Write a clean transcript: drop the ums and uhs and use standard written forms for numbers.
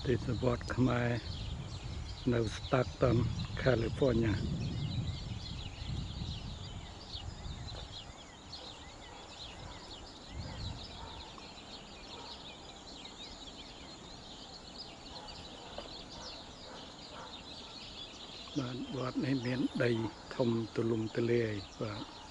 This is what Khmerនៅ Stockton California បាទវត្តនេះមានដីធំទូលំទូលាយបាទ